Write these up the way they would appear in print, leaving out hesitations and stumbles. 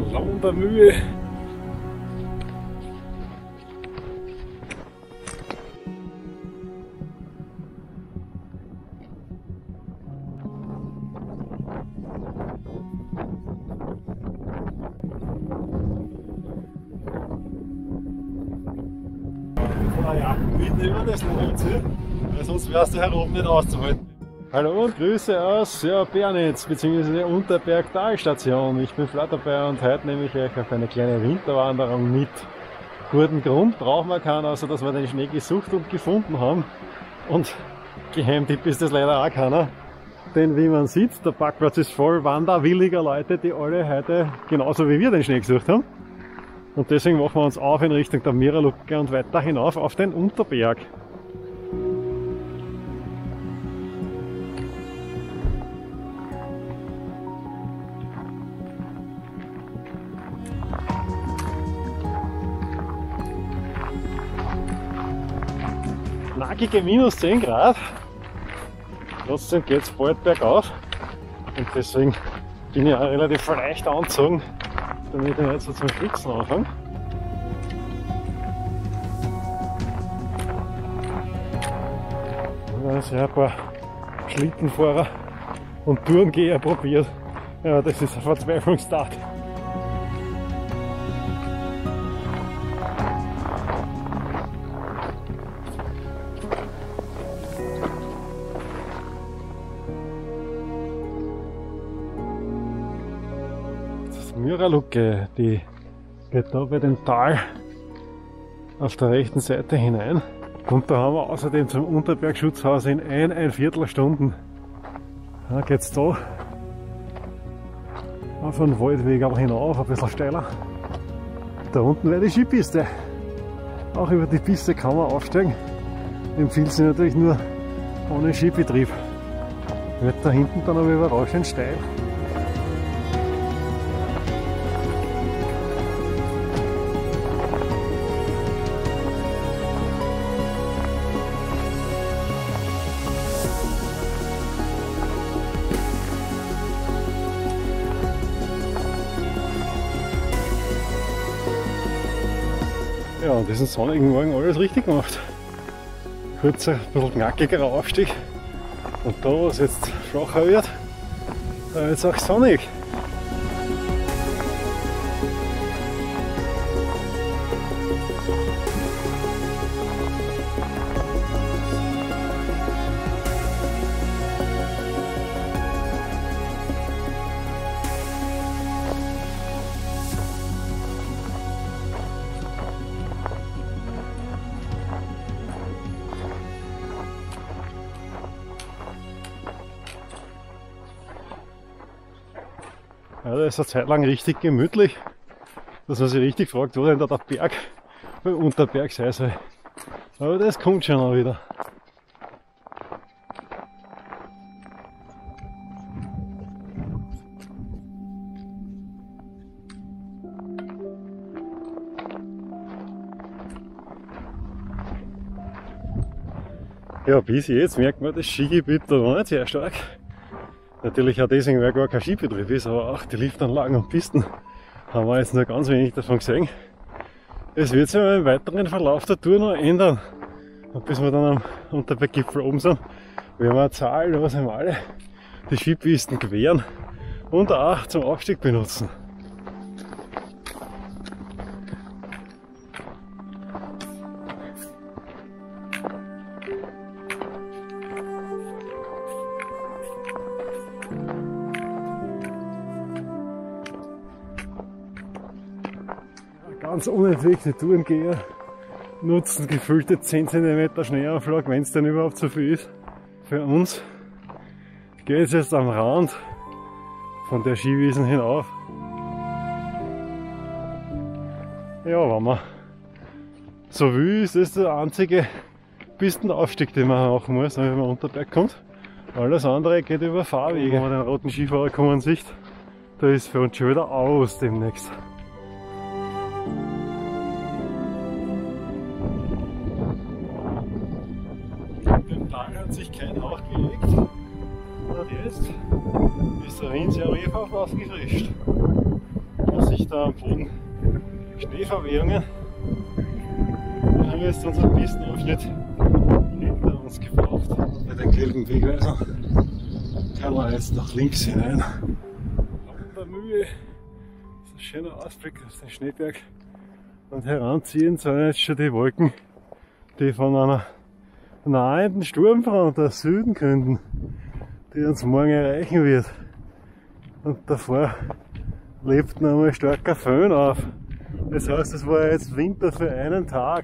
lauter Mühe. Naja, mitnehmen das nicht, weil sonst wärst du herum nicht auszuhalten. Hallo und Grüße aus Bernitz bzw. Unterberg-Talstation. Ich bin Flatt dabei und heute nehme ich euch auf eine kleine Winterwanderung mit. Guten Grund brauchen wir keinen, außer dass wir den Schnee gesucht und gefunden haben. Und Geheimtipp ist das leider auch keiner. Denn wie man sieht, der Parkplatz ist voll wanderwilliger Leute, die alle heute genauso wie wir den Schnee gesucht haben. Und deswegen machen wir uns auf in Richtung der Mirerlucke und weiter hinauf auf den Unterberg. Nackige minus 10 Grad. Trotzdem geht es bald bergauf. Und deswegen bin ich auch relativ leicht angezogen, damit ich nicht so zum Schwitzen anfange. Da haben sich ein paar Schlittenfahrer und Tourengeher probiert. Ja, das ist eine Verzweiflungstat. Mirerlucke, die geht da bei dem Tal auf der rechten Seite hinein. Und da haben wir außerdem zum Unterbergschutzhaus in ein Viertelstunden. Da geht's da auf einen Waldweg hinauf, ein bisschen steiler. Da unten wäre die Skipiste. Auch über die Piste kann man aufsteigen. Empfiehlt sich natürlich nur ohne Skibetrieb. Wird da hinten dann aber überraschend steil. Ja, und diesen sonnigen Morgen alles richtig gemacht. Kurzer, ein bisschen knackigerer Aufstieg. Und da, wo es jetzt flacher wird, da wird es auch sonnig. Ja, da ist eine Zeit lang richtig gemütlich, dass man sich richtig fragt, wo denn da der Berg beim Unterberg sein soll. Aber das kommt schon auch wieder. Ja, bis jetzt merkt man, das Skigebiet da war nicht sehr stark. Natürlich auch deswegen, weil gar kein Skibetrieb ist, aber auch die Liftanlagen und Pisten haben wir jetzt nur ganz wenig davon gesehen. Es wird sich im weiteren Verlauf der Tour noch ändern. Und bis wir dann am Unterberggipfel oben sind, werden wir zahllos einmal die Skipisten queren und auch zum Aufstieg benutzen. Ganz unentwickelte Tourengeher nutzen gefüllte 10 cm Schneeanflug, wenn es denn überhaupt so viel ist. Für uns geht es jetzt am Rand von der Skiwiesen hinauf. Ja, wenn man so will, ist das der einzige Pistenaufstieg, den man machen muss, wenn man Unterberg kommt. Alles andere geht über Fahrwege. Wenn man den roten Skifahrer kommen sieht, da ist für uns schon wieder aus demnächst. Hat sich kein Hauch gelegt und jetzt ist der Wind sehr rief auf ausgefrischt. Was sich sich da am Boden Schneeverwehungen. Wir haben jetzt unseren Pistenabschnitt hinter uns gebraucht. Bei den gelben Wegweisern kann man jetzt nach links hinein. Auf der Mühe ist ein schöner Ausblick auf den Schneeberg. Und heranziehen sollen jetzt schon die Wolken, die von einer nahenden Sturmfront aus Süden könnten, die uns morgen erreichen wird. Und davor lebt noch einmal starker Föhn auf. Das heißt, es war jetzt Winter für einen Tag.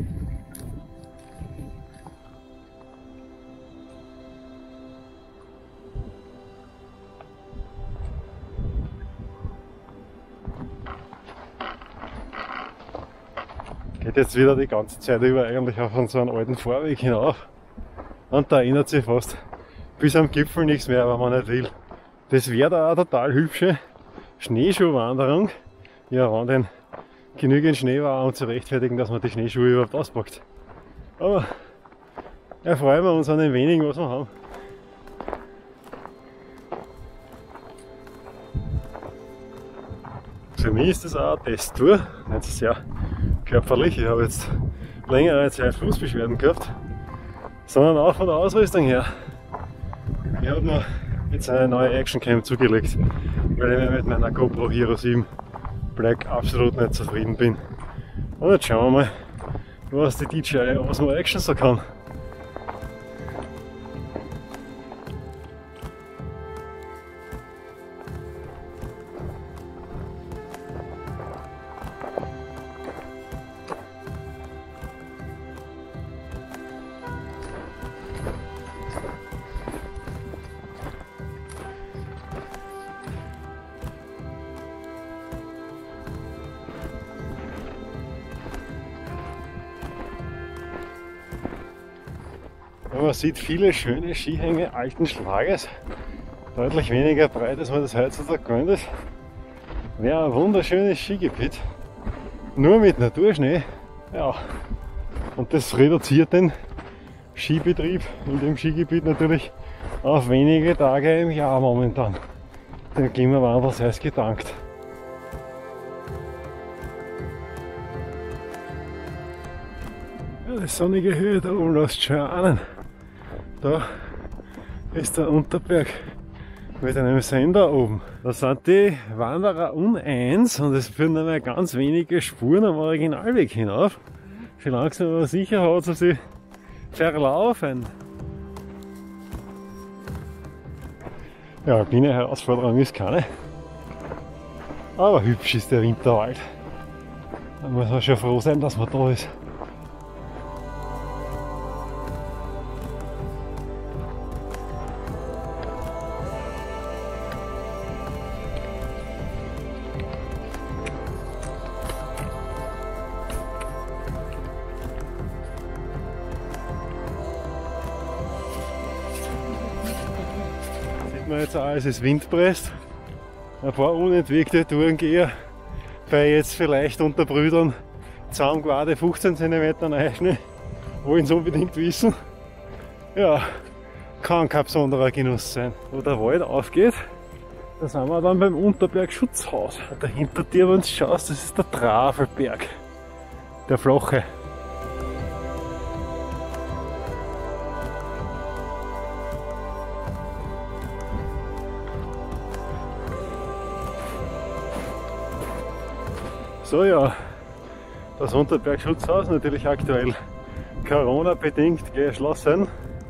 Geht jetzt wieder die ganze Zeit über eigentlich auf so einen alten Fahrweg hinauf. Und da ändert sich fast bis am Gipfel nichts mehr, wenn man nicht will. Das wäre da eine total hübsche Schneeschuhwanderung. Ja, wenn denn genügend Schnee war, um zu rechtfertigen, dass man die Schneeschuhe überhaupt auspackt. Aber erfreuen wir uns an den wenigen, was wir haben. Für mich ist das auch eine Testtour, nicht sehr körperlich. Ich habe jetzt längere Zeit Fußbeschwerden gehabt, sondern auch von der Ausrüstung her. Ich habe mir jetzt eine neue Actioncam zugelegt, weil ich mit meiner GoPro Hero 7 Black absolut nicht zufrieden bin. Und jetzt schauen wir mal, was die DJI Osmo Action so kann. Man sieht viele schöne Skihänge alten Schlages, deutlich weniger breit, als man das heutzutage gewöhnt ist. Wäre ein wunderschönes Skigebiet, nur mit Naturschnee. Ja. Und das reduziert den Skibetrieb in dem Skigebiet natürlich auf wenige Tage im Jahr momentan. Dem Klimawandel sei es gedankt. Ja, die sonnige Höhe da oben lässt schon ahnen. Da ist der Unterberg mit einem Sender oben. Da sind die Wanderer uneins und es führen einmal ganz wenige Spuren am Originalweg hinauf. Schon langsam aber sicher hat sie sich verlaufen. Ja, kleine Herausforderung ist keine. Aber hübsch ist der Winterwald. Da muss man schon froh sein, dass man da ist. Jetzt auch, es ist windpresst. Ein paar unentwegte Tourengeher bei jetzt vielleicht unter Brüdern zusammen gerade 15 cm Neuschnee wollen es unbedingt wissen. Ja, kann kein besonderer Genuss sein. Wo der Wald aufgeht, da sind wir dann beim Unterberg-Schutzhaus. Dahinter dir, wenn du schaust, das ist der Trafelberg, der flache. So ja, das Unterberg-Schutzhaus natürlich aktuell Corona-bedingt geschlossen.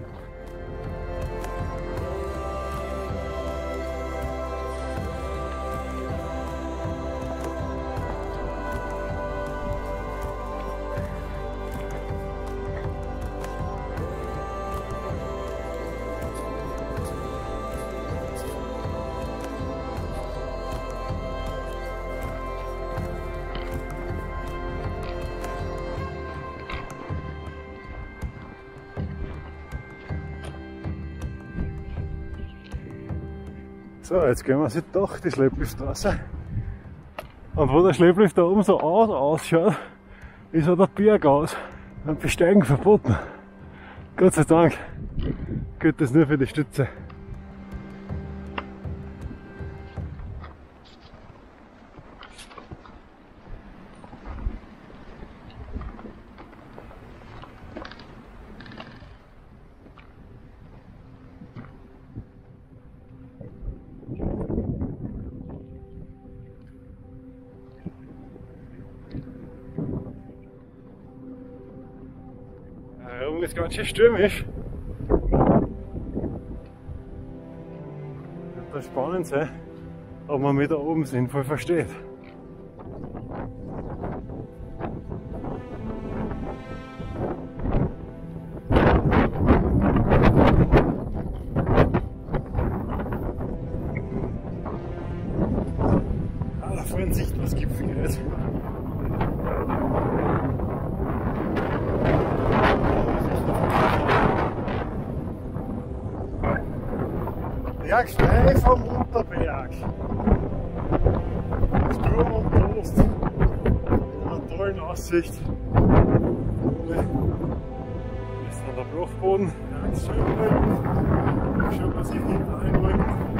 So, jetzt gehen wir sich doch die Schleppliftstraße. Und wo der Schlepplift da oben so ausschaut, ist auch der Berg aus. Und Besteigen verboten. Gott sei Dank gilt das nur für die Stütze. Richtung ist ganz schön stürmisch. Wird das spannend sein, ob man mich da oben sinnvoll versteht. Da vorne sieht man das Gipfelkreuz. Bergsteig vom Unterberg. Sturm und Trost. Mit einer tollen Aussicht. Ist dann der Bruchboden. Ganz schön ruhig. Schaut man sich hinten einrücken.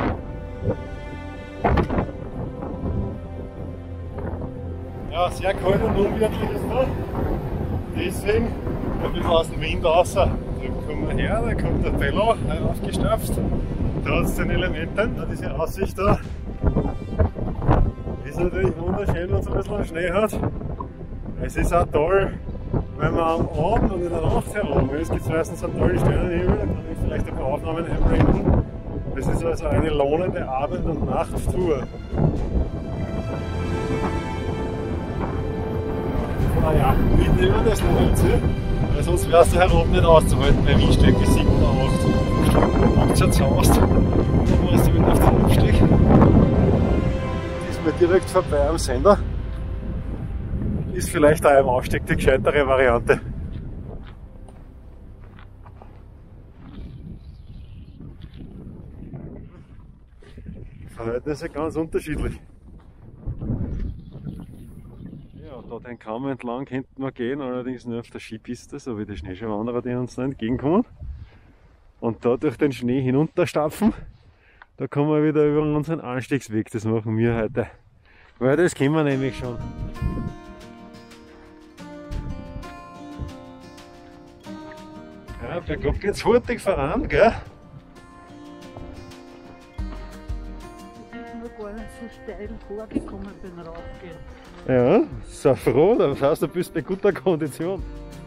Ja, sehr kalt und unwirtlich ist da. Deswegen bin ich aus dem Wind raus. Da kommen wir her, da kommt der Teller heraufgestapft. Trotz den Elementen, diese Aussicht da ist natürlich wunderschön, wenn es ein bisschen Schnee hat. Es ist auch toll, wenn man am Abend und in der Nacht herum ist. Es gibt meistens einen tollen Sternenhimmel, da kann ich vielleicht ein paar Aufnahmen einblenden. Es ist also eine lohnende Abend- und Nachttour. Naja, nicht über das Lohn, weil sonst wärst du herum nicht auszuhalten bei Windstärke 7 oder 8. Macht schon zu Hause. Dann musst du wieder auf den Abstieg. Ist mir direkt vorbei am Sender. Ist vielleicht auch im Aufstieg die gescheitere Variante. Verhältnisse ganz unterschiedlich. Ja, da den Kamm entlang könnten wir gehen, allerdings nur auf der Skipiste, so wie die Schneeschuhwanderer, die uns da entgegenkommen. Und da durch den Schnee hinunterstapfen, da kommen wir wieder über unseren Anstiegsweg. Das machen wir heute. Weil das kennen wir nämlich schon. Ja, bergab geht's hurtig voran, gell? Ich bin gar nicht so steil vorgekommen beim Raufgehen. Ja, sei froh, das heißt, du bist bei guter Kondition.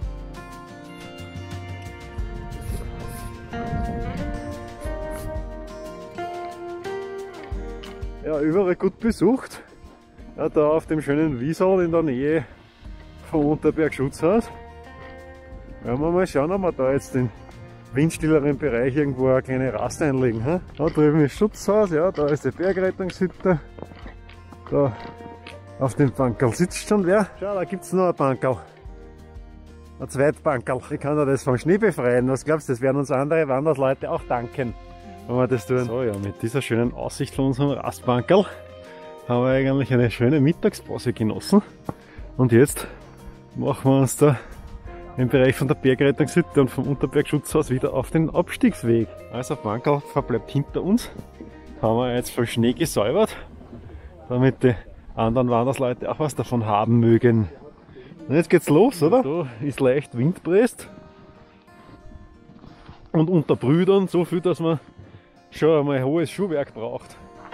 Ja, überall gut besucht. Ja, da auf dem schönen Wiesel in der Nähe vom Unterberg-Schutzhaus. Werden wir mal schauen, ob wir da jetzt den windstilleren Bereich irgendwo eine kleine Rast einlegen. He? Da drüben ist Schutzhaus, ja, da ist die Bergrettungshütte. Da auf dem Bankerl sitzt schon wer. Schau, da gibt es noch ein Bankerl. Ein Zweitbankerl. Ich kann das vom Schnee befreien. Was glaubst du, das werden uns andere Wandersleute auch danken, wenn wir das tun. So, ja, mit dieser schönen Aussicht von unserem Rastbankerl haben wir eigentlich eine schöne Mittagspause genossen. Und jetzt machen wir uns da im Bereich von der Bergrettungshütte und vom Unterberg-Schutzhaus wieder auf den Abstiegsweg. Also Bankerl verbleibt hinter uns. Haben wir jetzt voll Schnee gesäubert, damit die anderen Wandersleute auch was davon haben mögen. Und jetzt geht's los, oder? Da ist leicht Windbräst und unter Brüdern so viel, dass man schon einmal ein hohes Schuhwerk braucht.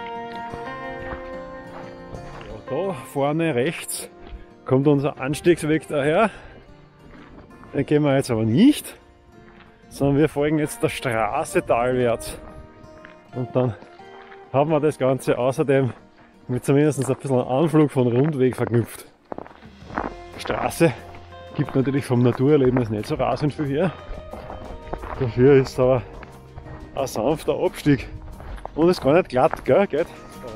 Ja, da vorne rechts kommt unser Anstiegsweg daher. Den gehen wir jetzt aber nicht, sondern wir folgen jetzt der Straße talwärts. Und dann haben wir das Ganze außerdem mit zumindest ein bisschen Anflug von Rundweg verknüpft. Die Straße gibt natürlich vom Naturerlebnis nicht so rasend viel her. Dafür ist aber ein sanfter Abstieg. Und ist gar nicht glatt, gell? Geht.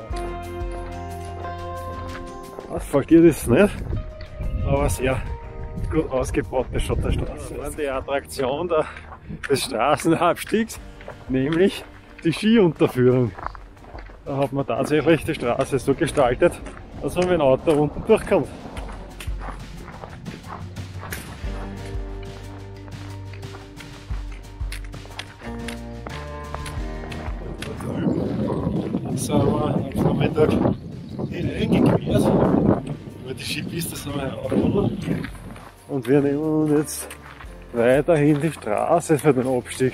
Asphaltiert ist es nicht, aber sehr gut ausgebaute Schotterstraße. Das war die Attraktion des Straßenabstiegs, nämlich die Skiunterführung. Da hat man tatsächlich die Straße so gestaltet, dass man mit dem Auto unten durchkommt. So haben wir am Vormittag hineingequert, über die Skipiste sind wir heraufgekommen. Und wir nehmen uns jetzt weiterhin die Straße für den Abstieg.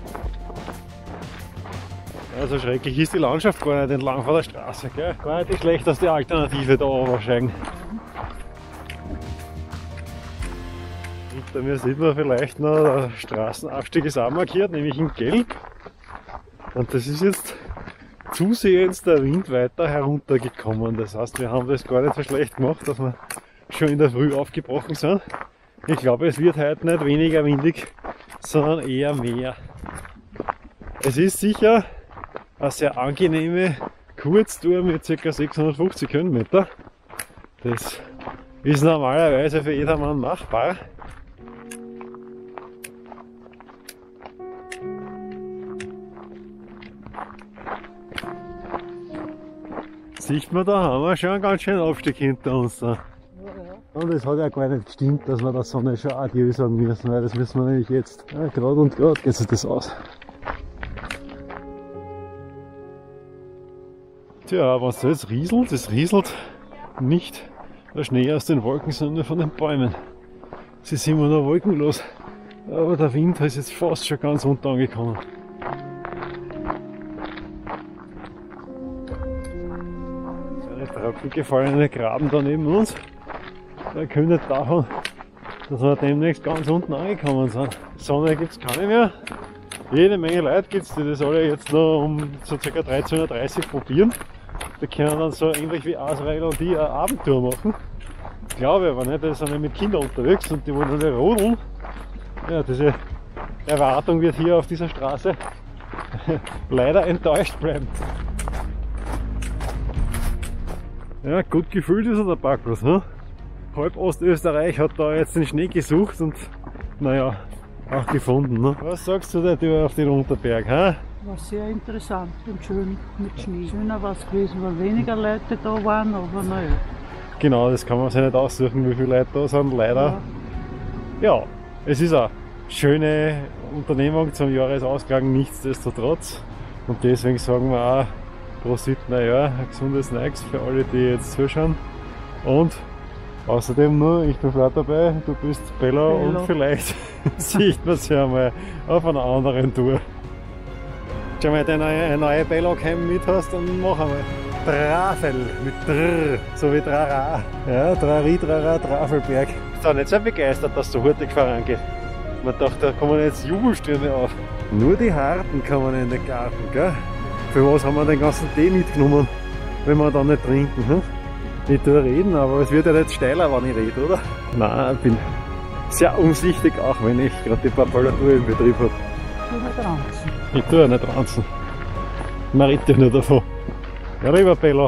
Also schrecklich ist die Landschaft gar nicht entlang von der Straße, gell? Gar nicht die schlechteste Alternative da runtersteigen. Hinter mir sieht man vielleicht noch, der Straßenabstieg ist auch markiert, nämlich in Gelb. Und das ist jetzt zusehends der Wind weiter heruntergekommen. Das heißt, wir haben das gar nicht so schlecht gemacht, dass wir schon in der Früh aufgebrochen sind. Ich glaube, es wird heute nicht weniger windig, sondern eher mehr. Es ist sicher eine sehr angenehme Kurztour mit ca. 650 Höhenmeter. Das ist normalerweise für jedermann machbar. Sieht man, da haben wir schon einen ganz schönen Aufstieg hinter uns. Da. Und es hat ja gar nicht gestimmt, dass wir der Sonne schon Adieu sagen müssen, weil das müssen wir nämlich jetzt. Ja, gerade und gerade geht sich das aus. Tja, was da jetzt rieselt, es rieselt nicht der Schnee aus den Wolken, sondern nur von den Bäumen. Sie sind immer noch wolkenlos, aber der Wind ist jetzt fast schon ganz unten angekommen. Eine Tropfen gefallene Graben da neben uns verkündet davon, dass wir demnächst ganz unten angekommen sind. Sonne gibt es keine mehr. Jede Menge Leute gibt es, die das alle jetzt noch um so ca. 13:30 Uhr probieren. Die können dann so ähnlich wie Asrael und die eine Abendtour machen. Ich glaube aber nicht, die sind ja mit Kindern unterwegs und die wollen alle rodeln. Ja, diese Erwartung wird hier auf dieser Straße leider enttäuscht bleiben. Ja, gut gefüllt ist der Parkplatz, ne? Halb Ostösterreich hat da jetzt den Schnee gesucht und naja, auch gefunden. Ne? Was sagst du da auf den Unterberg? Hä? War sehr interessant und schön mit Schnee. Schöner war es gewesen, weil weniger Leute da waren, aber naja. Genau, das kann man sich nicht aussuchen, wie viele Leute da sind, leider. Ja, es ist eine schöne Unternehmung zum Jahresausklang, nichtsdestotrotz. Und deswegen sagen wir auch Prosit, naja, ein gesundes Nikes für alle, die jetzt zuschauen. Und außerdem nur, ich bin Flat dabei, du bist Bello und vielleicht sieht man sie einmal auf einer anderen Tour. Wenn du mal eine neue Bello-Cam mit hast, dann mach einmal. Trafel mit Drrr, so wie Trara. Ja, Trari, Trara, Trafelberg. Ich bin da nicht so begeistert, dass so hurtig vorangeht. Man dachte, da kommen jetzt Jubelstürme auf. Nur die Harten kommen in den Garten, gell? Für was haben wir den ganzen Tee mitgenommen, wenn wir dann nicht trinken? Hm? Ich tue reden, aber es wird ja nicht steiler, wenn ich rede, oder? Nein, ich bin sehr umsichtig, auch wenn ich gerade die Papalatur im Betrieb habe. Du nicht ranzen. Ich tue ja nicht ranzen. Man redet ja nur davon. Ja, rüber, Bello.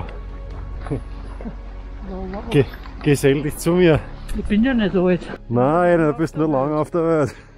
Gesell dich zu mir. Ich bin ja nicht alt. Nein, du bist nur lange auf der Welt.